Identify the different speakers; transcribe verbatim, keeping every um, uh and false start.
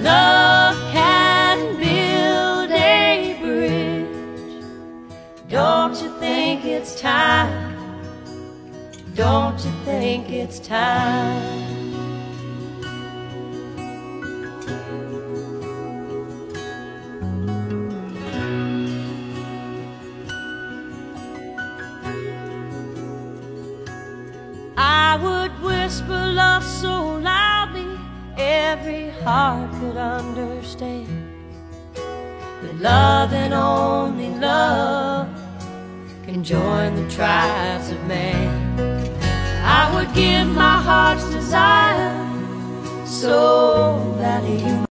Speaker 1: love can build a bridge. Don't you think it's time? Don't you think it's time? I would whisper love so loudly every heart could understand, that love and only love can join the tribes of man. I would give my heart's desire so that you